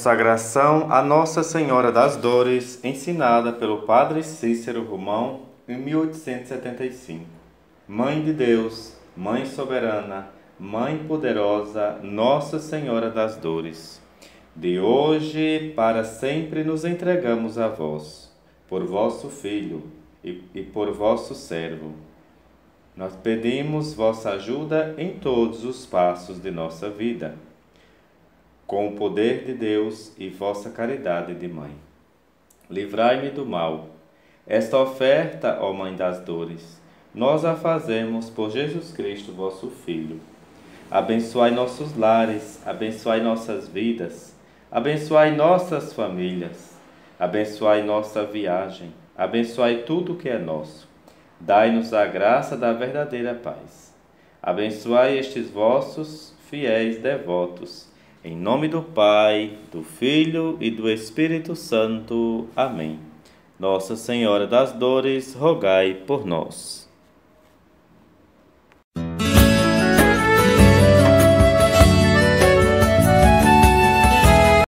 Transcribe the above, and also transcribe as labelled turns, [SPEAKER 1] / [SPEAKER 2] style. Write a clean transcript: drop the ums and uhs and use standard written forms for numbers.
[SPEAKER 1] Consagração a Nossa Senhora das Dores, ensinada pelo Padre Cícero Romão em 1875. Mãe de Deus, Mãe soberana, Mãe poderosa, Nossa Senhora das Dores, de hoje para sempre nos entregamos a vós, por vosso Filho e por vosso servo. Nós pedimos vossa ajuda em todos os passos de nossa vida, com o poder de Deus e vossa caridade de mãe. Livrai-me do mal. Esta oferta, ó Mãe das Dores, nós a fazemos por Jesus Cristo, vosso Filho. Abençoai nossos lares, abençoai nossas vidas, abençoai nossas famílias, abençoai nossa viagem, abençoai tudo o que é nosso. Dai-nos a graça da verdadeira paz. Abençoai estes vossos fiéis devotos. Em nome do Pai, do Filho e do Espírito Santo. Amém. Nossa Senhora das Dores, rogai por nós.